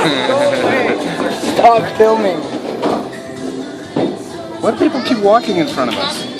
Stop filming. Why do people keep walking in front of us?